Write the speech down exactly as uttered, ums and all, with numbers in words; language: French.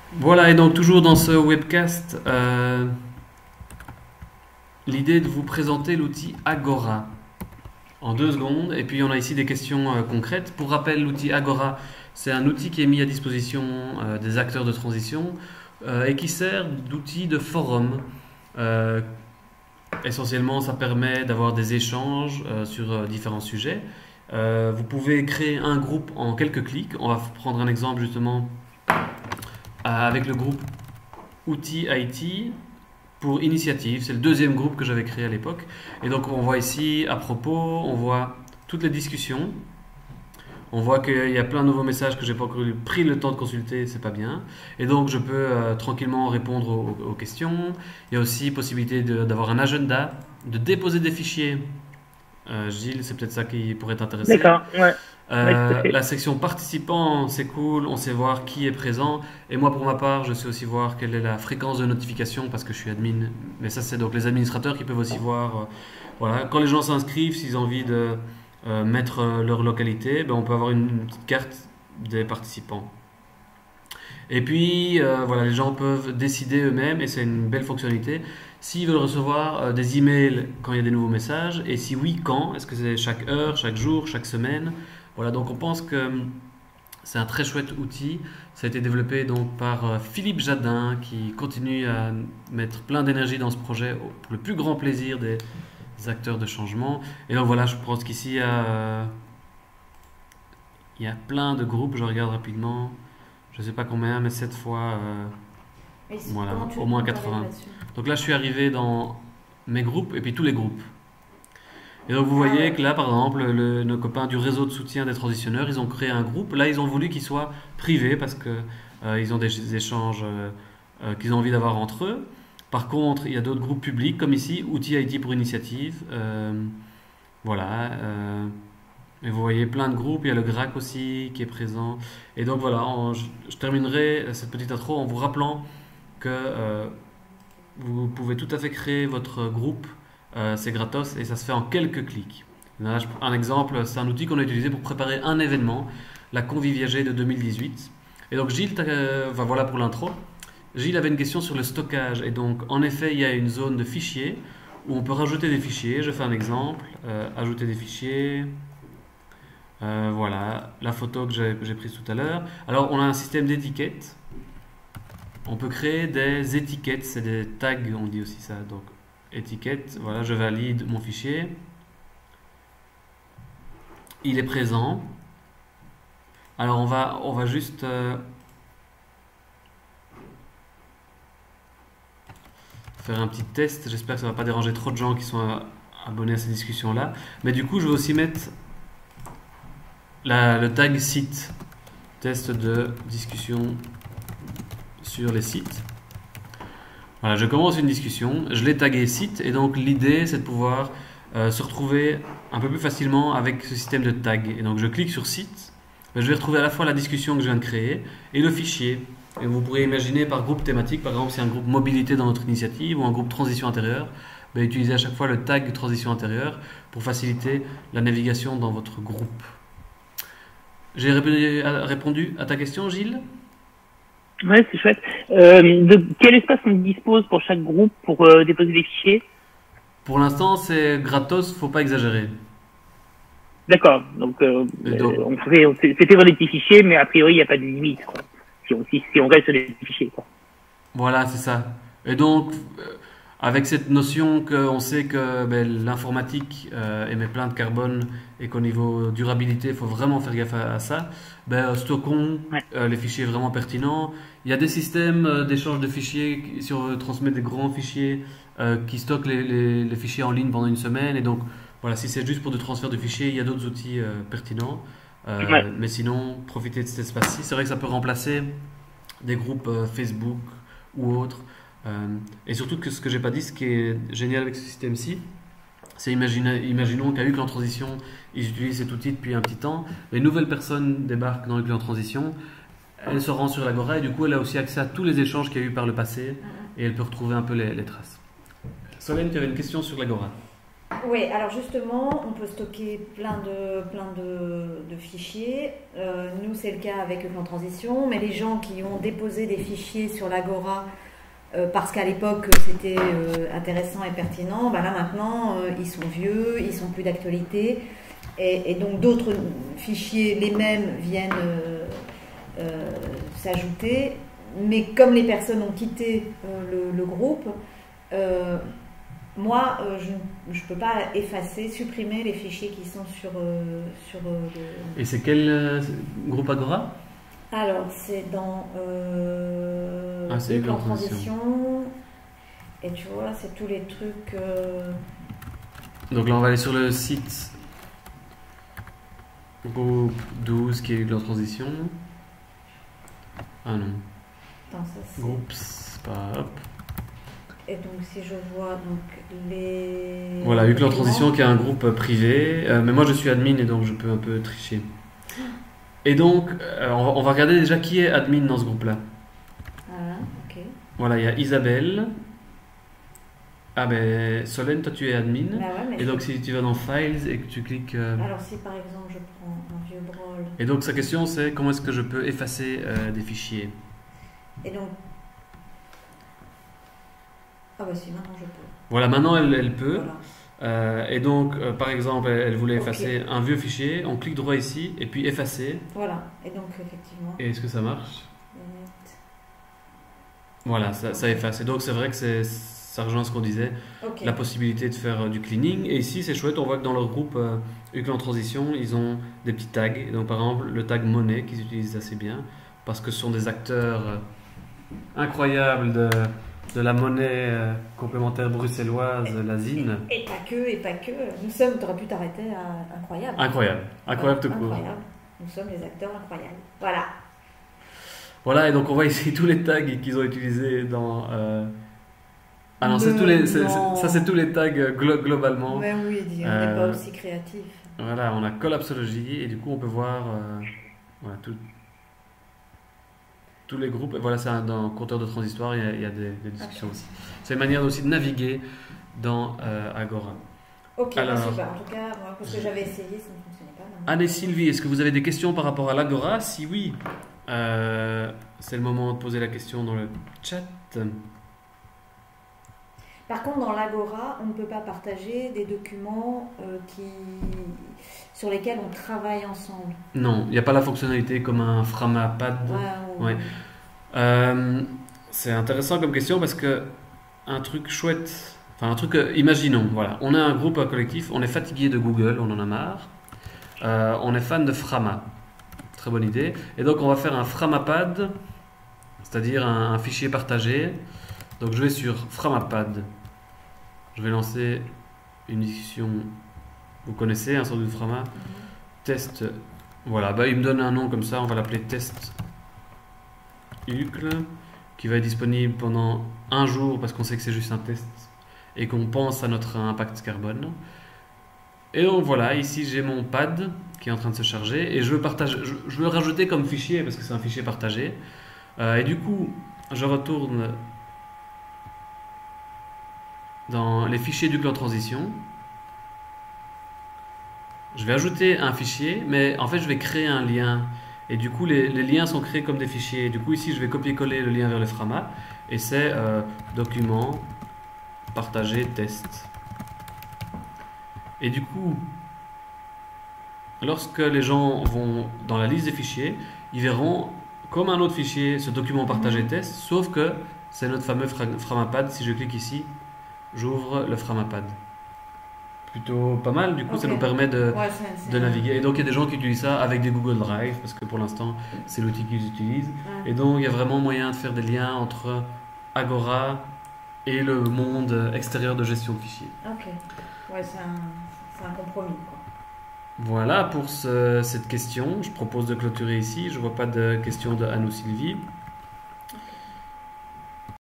Voilà, et donc toujours dans ce webcast, euh, l'idée de vous présenter l'outil Agora en deux secondes. Et puis on a ici des questions euh, concrètes. Pour rappel, l'outil Agora, c'est un outil qui est mis à disposition euh, des acteurs de transition euh, et qui sert d'outil de forum. Euh, essentiellement, ça permet d'avoir des échanges euh, sur euh, différents sujets. Euh, vous pouvez créer un groupe en quelques clics. On va prendre un exemple justement avec le groupe Outils I T pour initiative. C'est le deuxième groupe que j'avais créé à l'époque. Et donc on voit ici à propos, on voit toutes les discussions. On voit qu'il y a plein de nouveaux messages que j'ai pas encore pris le temps de consulter, c'est pas bien. Et donc je peux euh, tranquillement répondre aux, aux questions. Il y a aussi possibilité de- d'avoir un agenda, de déposer des fichiers. Euh, Gilles, c'est peut-être ça qui pourrait t'intéresser. D'accord, ouais, ouais, tout à Euh, fait. la section participants, c'est cool, on sait voir qui est présent. Et moi, pour ma part, je sais aussi voir quelle est la fréquence de notification parce que je suis admin. Mais ça, c'est donc les administrateurs qui peuvent aussi voir. euh, voilà, quand les gens s'inscrivent, s'ils ont envie de euh, mettre euh, leur localité, ben, on peut avoir une, une petite carte des participants. Et puis, euh, voilà, les gens peuvent décider eux-mêmes, et c'est une belle fonctionnalité, s'ils veulent recevoir euh, des emails quand il y a des nouveaux messages, et si oui, quand. Est-ce que c'est chaque heure, chaque jour, chaque semaine? Voilà, donc on pense que hum, c'est un très chouette outil. Ça a été développé donc par euh, Philippe Jadin, qui continue à mettre plein d'énergie dans ce projet au- pour le plus grand plaisir des acteurs de changement. Et donc voilà, je pense qu'ici, il y a, euh, il y a plein de groupes, je regarde rapidement. Je ne sais pas combien, mais cette fois, euh, Et si- voilà, comment tu, au moins comment t'arrives quatre-vingts. là-dessus? Donc là, je suis arrivé dans mes groupes et puis tous les groupes. Et donc vous Ah voyez ouais. que là, par exemple, le- nos copains du réseau de soutien des transitionneurs, ils ont créé un groupe. Là, ils ont voulu qu'il soit privé parce que euh, ils ont des échanges euh, euh, qu'ils ont envie d'avoir entre eux. Par contre, il y a d'autres groupes publics, comme ici, Outils I T pour initiative. Euh, voilà. euh, et vous voyez plein de groupes. Il y a le GRAC aussi qui est présent. Et donc voilà, on- je, je terminerai cette petite intro en vous rappelant que euh, vous pouvez tout à fait créer votre groupe, euh, c'est gratos et ça se fait en quelques clics. Là, je- un exemple, c'est un outil qu'on a utilisé pour préparer un événement, la Conviviagé de deux mille dix-huit. Et donc Gilles, t'as- euh, enfin, voilà pour l'intro. Gilles avait une question sur le stockage et donc en effet il y a une zone de fichiers où on peut rajouter des fichiers. Je fais un exemple, euh, ajouter des fichiers. Euh, voilà la photo que j'ai j'ai prise tout à l'heure. Alors on a un système d'étiquettes. On peut créer des étiquettes, c'est des tags, on dit aussi ça. Donc, étiquette, voilà, je valide mon fichier. Il est présent. Alors, on va, on va juste euh, faire un petit test. J'espère que ça ne va pas déranger trop de gens qui sont euh, abonnés à ces discussions-là. Mais du coup, je vais aussi mettre la- le tag site. Test de discussion sur les sites. Voilà, je commence une discussion, je l'ai tagué site, et donc l'idée c'est de pouvoir euh, se retrouver un peu plus facilement avec ce système de tag. Et donc je clique sur site, ben, je vais retrouver à la fois la discussion que je viens de créer et le fichier. Et vous pourrez imaginer par groupe thématique, par exemple si un groupe mobilité dans notre initiative ou un groupe transition intérieure, ben, utilisez à chaque fois le tag transition intérieure pour faciliter la navigation dans votre groupe. J'ai répondu à, répondu à ta question, Gilles? Ouais, c'est chouette. Euh, de quel espace on dispose pour chaque groupe pour euh, déposer des fichiers? Pour l'instant, c'est gratos, faut pas exagérer. D'accord, donc euh, Et euh, donc, on fait, on fait, c'est fait dans des petits fichiers, mais a priori il n'y a pas de limite, quoi. Si on, si, si on reste sur des petits fichiers, quoi. voilà, c'est ça. Et donc, euh, avec cette notion qu'on sait que ben, l'informatique euh, émet plein de carbone et qu'au niveau durabilité, il faut vraiment faire gaffe à, à ça, ben, euh, stockons Ouais. euh, les fichiers vraiment pertinents. Il y a des systèmes euh, d'échange de fichiers, qui- si on veut transmettre des grands fichiers, euh, qui stockent les, les- les fichiers en ligne pendant une semaine. Et donc, voilà, si c'est juste pour du transfert de fichiers, il y a d'autres outils euh, pertinents. Ouais. Euh, mais sinon, profitez de cet espace-ci. C'est vrai que ça peut remplacer des groupes euh, Facebook ou autres. Euh, et surtout que ce que j'ai pas dit, ce qui est génial avec ce système-ci, c'est imaginer, imaginons qu'à Uccle en transition, ils utilisent cet outil depuis un petit temps, les nouvelles personnes débarquent dans Uccle en transition, elle se rend sur l'Agora et du coup elle a aussi accès à tous les échanges qu'il y a eu par le passé et elle peut retrouver un peu les, les traces. Solène, tu avais une question sur l'Agora. Oui, alors justement, on peut stocker plein de, plein de, de fichiers. Euh, nous, c'est le cas avec le plan transition, mais les gens qui ont déposé des fichiers sur l'Agora euh, parce qu'à l'époque c'était euh, intéressant et pertinent, ben là maintenant euh, ils sont vieux, ils sont plus d'actualité, et, et donc d'autres fichiers, les mêmes, viennent euh, euh, s'ajouter. Mais comme les personnes ont quitté euh, le, le groupe, euh, moi, euh, je ne peux pas effacer, supprimer les fichiers qui sont sur, euh, sur euh, le... Et c'est quel euh, groupe Agora? Alors, c'est dans euh, ah, c'est en transition. Et tu vois, c'est tous les trucs... Euh... Donc là, on va aller sur le site groupe douze qui est en transition. Ah non. Attends, ça c'est... Oups, pas hop. Et donc si je vois donc les... Voilà, Hugues en transition qui est un groupe privé, euh, mais moi je suis admin et donc je peux un peu tricher. Et donc, euh, on, va, on va regarder déjà qui est admin dans ce groupe-là. Ah, ok. Voilà, il y a Isabelle. Ah ben, Solène, toi tu es admin. Bah ouais, mais et donc si tu vas dans Files et que tu cliques... Euh... Alors si par exemple je prends un vieux brawl... Et donc sa question c'est comment est-ce que je peux effacer euh, des fichiers. Et donc... Ah bah si, maintenant je peux. Voilà, maintenant elle, elle peut. Voilà. Euh, et donc, euh, par exemple, elle, elle voulait Ok. effacer un vieux fichier, on clique droit ici, et puis effacer. Voilà, et donc effectivement... Et est-ce que ça marche? Net. Voilà, ça, ça efface. Et donc c'est vrai que c'est, ça rejoint ce qu'on disait, Ok. la possibilité de faire euh, du cleaning. Et ici c'est chouette, on voit que dans leur groupe euh, Hugues en transition, ils ont des petits tags. Et donc par exemple le tag monnaie qu'ils utilisent assez bien, parce que ce sont des acteurs euh, incroyables de... de la monnaie euh, complémentaire bruxelloise, la Z I N. Et, et pas que, et pas que. Nous sommes, t'aurais pu t'arrêter à incroyable. Incroyable, incroyable tout court. Incroyable. Nous sommes les acteurs incroyables. Voilà. Voilà, et donc on voit ici tous les tags qu'ils ont utilisés dans... Euh... Ah non, c'est Mais tous les, c'est- non. c'est- ça c'est tous les tags euh, glo- globalement. Mais oui, dis, on n'est Euh, pas aussi créatifs. Voilà, on a collapsologie et du coup on peut voir euh, voilà, tout- tous les groupes. Et voilà, c'est un, dans compteur de transistor, il y a, il y a des, des discussions Ok. aussi. C'est une manière aussi de naviguer dans euh, Agora. Ok, Alors, bah super. En tout cas, moi, parce que j'avais essayé, ça ne fonctionnait pas. donc- Anne et Sylvie, est-ce que vous avez des questions par rapport à l'Agora? Si oui, euh, c'est le moment de poser la question dans le chat. Par contre, dans l'Agora, on ne peut pas partager des documents euh, qui... sur lesquels on travaille ensemble. Non, il n'y a pas la fonctionnalité comme un Framapad. Ouais, ou- Ouais. Euh, c'est intéressant comme question parce que un truc chouette, enfin un truc, euh, imaginons, voilà, on a un groupe, un collectif, on est fatigué de Google, on en a marre, Euh, on est fan de Frama, très bonne idée, et donc on va faire un Framapad, c'est-à-dire un, un fichier partagé. Donc je vais sur Framapad, je vais lancer une discussion, vous connaissez hein, sans doute Frama, Mhm. test, voilà, bah, il me donne un nom comme ça, on va l'appeler test Hucle, qui va être disponible pendant un jour parce qu'on sait que c'est juste un test et qu'on pense à notre impact carbone. Et donc voilà, ici j'ai mon pad qui est en train de se charger et je veux partager, je, je veux le rajouter comme fichier parce que c'est un fichier partagé. Euh, et du coup, je retourne dans les fichiers du plan transition. Je vais ajouter un fichier, mais en fait je vais créer un lien. Et du coup les, les liens sont créés comme des fichiers. Du coup ici je vais copier-coller le lien vers le Frama. Et c'est euh, document, partager, test. Et du coup, lorsque les gens vont dans la liste des fichiers, ils verront comme un autre fichier ce document partagé Mhm. test, sauf que c'est notre fameux Fra- Framapad. Si je clique ici, j'ouvre le Framapad. Plutôt pas mal, du coup ça Ok. nous permet de, Ouais, c'est- c'est- de naviguer. Et donc il y a des gens qui utilisent ça avec des Google Drive, parce que pour l'instant c'est l'outil qu'ils utilisent. Ouais. Et donc il y a vraiment moyen de faire des liens entre Agora et le monde extérieur de gestion de fichiers. Ok. Ouais, c'est un, c'est un compromis, quoi. Voilà pour ce- cette question. Je propose de clôturer ici. Je vois pas de questions de Anne ou Sylvie.